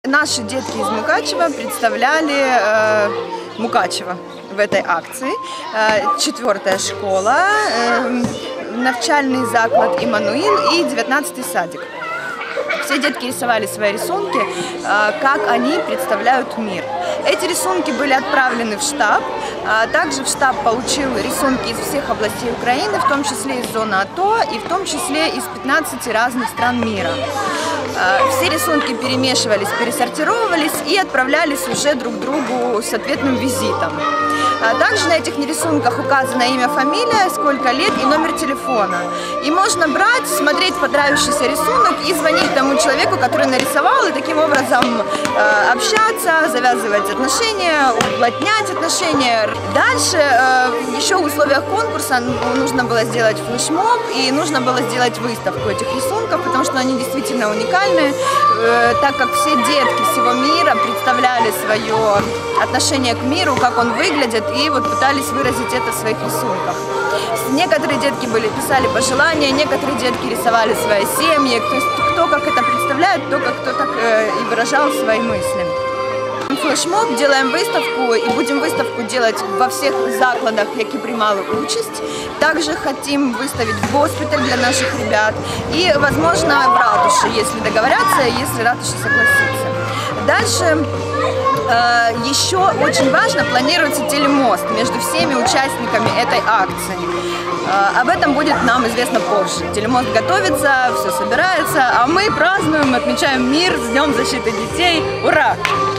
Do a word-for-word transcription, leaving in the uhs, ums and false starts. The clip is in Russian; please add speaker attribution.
Speaker 1: Наши детки из Мукачева представляли э, Мукачево в этой акции. Э, четвертая школа, э, навчальный заклад «Иммануил» и девятнадцатый садик. Все детки рисовали свои рисунки, как они представляют мир. Эти рисунки были отправлены в штаб. Также в штаб получил рисунки из всех областей Украины, в том числе из зоны АТО и в том числе из пятнадцати разных стран мира. Все рисунки перемешивались, пересортировывались и отправлялись уже друг другу с ответным визитом. Также на этих рисунках указано имя, фамилия, сколько лет и номер телефона. И можно брать, смотреть понравившийся рисунок и звонить тому человеку, который нарисовал, и таким образом э, общаться, завязывать отношения, уплотнять отношения. Дальше э, еще в условиях конкурса нужно было сделать флешмоб и нужно было сделать выставку этих рисунков, потому что они действительно уникальны, э, так как все детки всего мира представляли свое отношение к миру, как он выглядит, и вот пытались выразить это в своих рисунках. Некоторые детки были, писали пожелания, некоторые детки рисовали свои семьи, то есть кто как это представляет, кто как кто так э, и выражал свои мысли. Флешмоб, делаем выставку и будем выставку делать во всех закладах, які приймали участь. Также хотим выставить в госпиталь для наших ребят и, возможно, в ратуше, если договорятся, если ратуша согласится. Дальше э, еще очень важно, планируется телемост между всеми участниками этой акции. Э, об этом будет нам известно позже. Телемост готовится, все собирается, а мы празднуем, отмечаем мир с Днем защиты детей. Ура!